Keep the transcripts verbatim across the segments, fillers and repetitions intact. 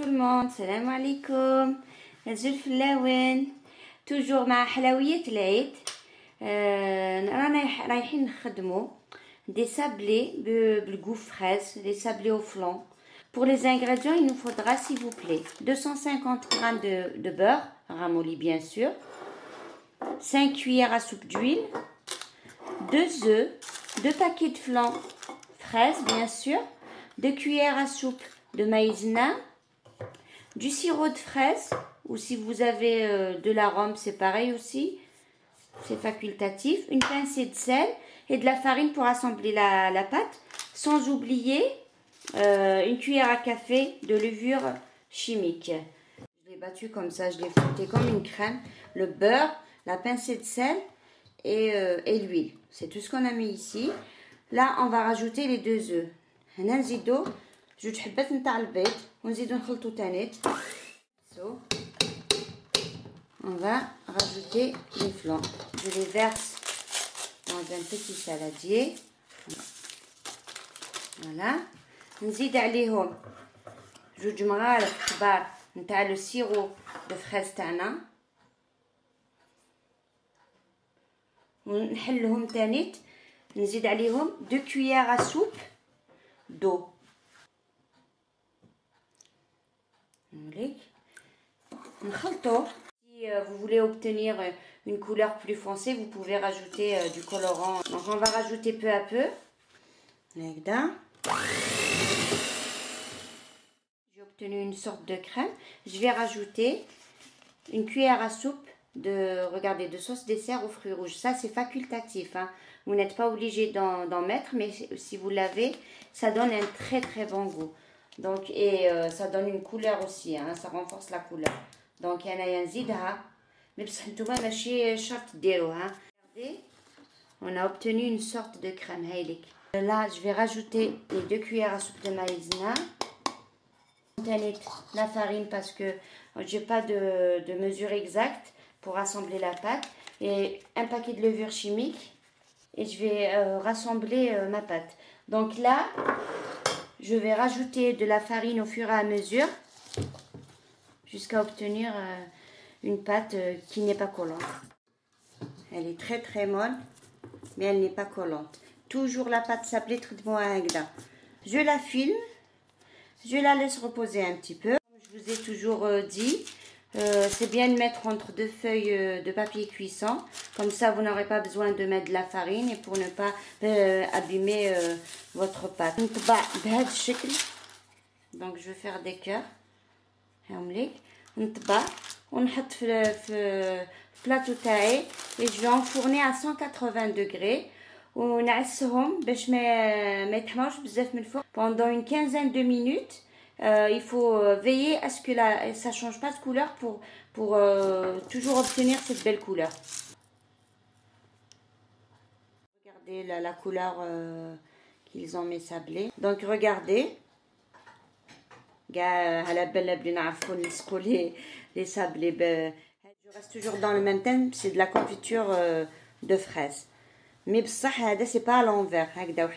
tout le monde, salam alaikum. نزل في اللون توجور مع حلويات العيد. آه رانا رايحين نخدمو des sablés بالgoût fraise, les sablés au flan. Pour les ingrédients, il nous faudra s'il vous plaît deux cent cinquante grammes de, de beurre ramolli bien sûr, cinq cuillères à soupe d'huile, deux œufs, deux paquets de flan fraise bien sûr, deux cuillères à soupe de maïzena, du sirop de fraise, ou si vous avez euh, de l'arôme, c'est pareil aussi, c'est facultatif, une pincée de sel et de la farine pour assembler la, la pâte, sans oublier euh, une cuillère à café de levure chimique. Je l'ai battu comme ça, je l'ai fouetté comme une crème, le beurre, la pincée de sel et, euh, et l'huile. C'est tout ce qu'on a mis ici. Là, on va rajouter les deux œufs. هنا نزيدو جوج حبات نتاع البيض ونزيدو نخلطو تانيت. So, on va rajouter les flancs. Je les verse dans un petit saladier. Voilà. نزيد عليهم جوج مغارف كبار نتاع لو سيرو دو فريز تاعنا ونحلهم تانيت. نزيد عليهم deux cuillères à soupe d'eau. نخلطو. Si vous voulez obtenir une couleur plus foncée, vous pouvez rajouter du colorant. Donc on va rajouter peu à peu. J'ai obtenu une sorte de crème. Je vais rajouter une cuillère à soupe de, regardez, de sauce dessert aux fruits rouges. Ça c'est facultatif, hein. Vous n'êtes pas obligé d'en mettre, mais si vous l'avez, ça donne un très très bon goût. Donc, et euh, ça donne une couleur aussi, hein, ça renforce la couleur. Donc, il y a un zidha. Mais regardez, on a obtenu une sorte de crème. Là, je vais rajouter les deux cuillères à soupe de maïzena. La farine parce que j'ai pas de, de mesure exacte pour assembler la pâte. Et un paquet de levure chimique. Et je vais euh, rassembler euh, ma pâte. Donc là, je vais rajouter de la farine au fur et à mesure jusqu'à obtenir euh, une pâte euh, qui n'est pas collante. Elle est très très molle, mais elle n'est pas collante. Toujours la pâte sablée تخدموها هكذا. Je la filme, je la laisse reposer un petit peu. Comme je vous ai toujours euh, dit, euh, c'est bien de mettre entre deux feuilles euh, de papier cuisson. Comme ça, vous n'aurez pas besoin de mettre de la farine et pour ne pas euh, abîmer euh, votre pâte. Donc, je vais faire des cœurs. ونحط في في plateau تاعي et je vais enfourner à cent quatre-vingts degrés ونعسهم باش ما ما يتحمرش بزاف من الفوق pendant une quinzaine de minutes. Euh, il faut veiller à ce que la, ça ne change pas de couleur pour, pour euh, toujours obtenir cette belle couleur. Regardez la, la couleur euh, qu'ils ont mis sablé. Donc regardez. Les, les sablés. Je reste toujours dans le même thème, c'est de la confiture euh, de fraises. Mais c'est pas à l'envers.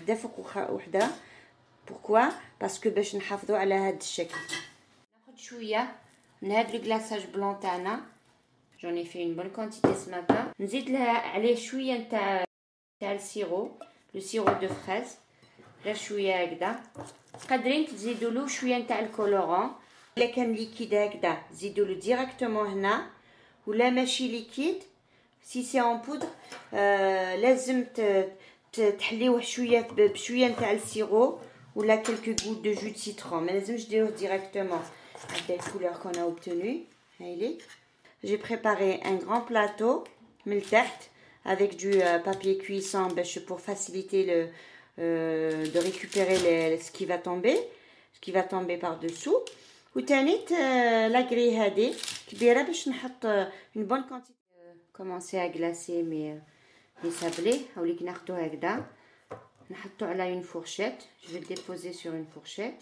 Pourquoi? Parce que باش نحافظوا على هذا الشكل. ناخذ شويه من هذا الكلاصاج بلون تاعنا. J'en ai fait une bonne quantité ce matin. نزيد لها عليه شويه نتاع تاع السيرو, le sirop de fraise. غير شويه هكذا. قادرين تزيدوا له شويه نتاع الكولورون. الا كان ليكيد هكذا زيدوا له ديريكتومون هنا. ولا ماشي ليكيد si c'est en poudre euh, لازم تحليوه شويه بشويه نتاع السيرو. Ou là quelques gouttes de jus de citron. Mais je dis directement avec les couleurs qu'on a obtenues. J'ai préparé un grand plateau avec du euh, papier cuisson pour faciliter le, euh, de récupérer les, ce qui va tomber, ce qui va tomber par dessous. Ou tanit la grille hadi كبيرة باش نحط une bonne quantité. Commencer à glacer mes les sablés. هاوليك ناخدو هكذا. نحطو على une fourchette. Je vais le déposer sur une fourchette.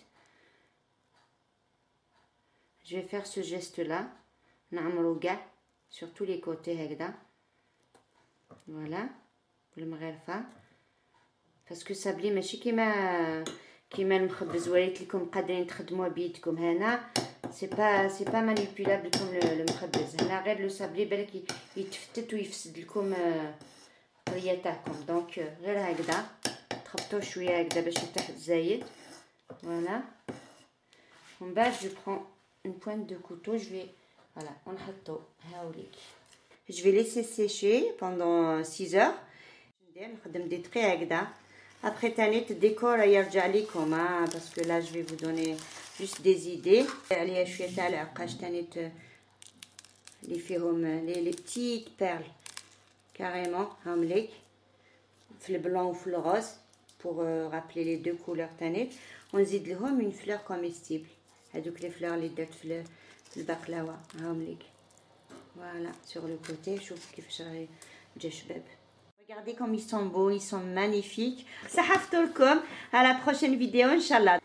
Je vais faire ce geste là. نعمرو كاع sur tous les côtés هكذا. Voilà. بالمغرفة. parce que sablé ماشي كيما كيما المخبز وريت لكم قادرين تخدموه بيدكم. هنا c'est pas c'est pas manipulable comme le المخبز. هنا غير لو سابلي بالك يتفتت ويفسد لكم الطريه تاعكم. دونك غير هكذا تخبطوه شويه هكذا باش يطيح الزايد. فوالا. ومن بعد جو برون une pointe de couteau, je vais voilà, ونحطو هاوليك. Je vais laisser sécher pendant six heures. نخدم دي تري هكذا. Après تاني الديكور يرجع لكم parce que là je vais vous donner juste des idées. عليها شويه تاع العقاش تاني اللي فيهم لي لي بتيت بيرل كاريمون هاهم ليك في البلون وفي الغوز pour rappeler les deux couleurs تاني. ونزيد لهم une fleur comestible. هذوك لي فلور اللي درت في البقلاوه هاهم ليك. Voilà, sur le côté, شوف كيفاش راهي جا شباب. Regardez comme ils sont beaux, ils sont magnifiques. صحفتوا لكم. À la prochaine vidéo, Inch'Allah.